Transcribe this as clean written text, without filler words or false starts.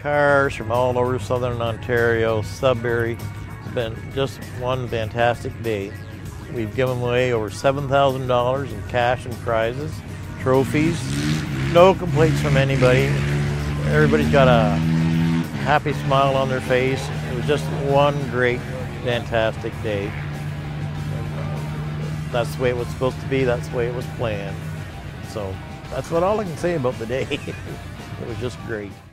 cars from all over southern Ontario, Sudbury. It's been just one fantastic day. We've given away over $7,000 in cash and prizes, trophies. No complaints from anybody. Everybody's got a happy smile on their face. It was just one great, fantastic day. That's the way it was supposed to be. That's the way it was planned. So that's all I can say about the day. It was just great.